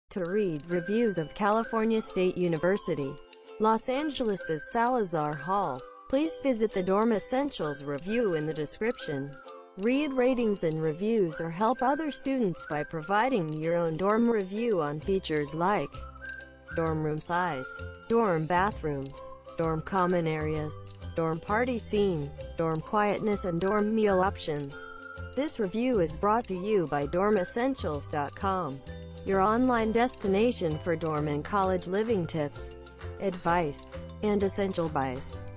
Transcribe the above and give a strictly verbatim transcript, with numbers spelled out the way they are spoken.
To read reviews of California State University, Los Angeles' Salazar Hall, please visit the Dorm Essentials review in the description. Read ratings and reviews or help other students by providing your own dorm review on features like dorm room size, dorm bathrooms, dorm common areas, dorm party scene, dorm quietness and dorm meal options. This review is brought to you by dorm essentials dot com, your online destination for dorm and college living tips, advice, and essential buys.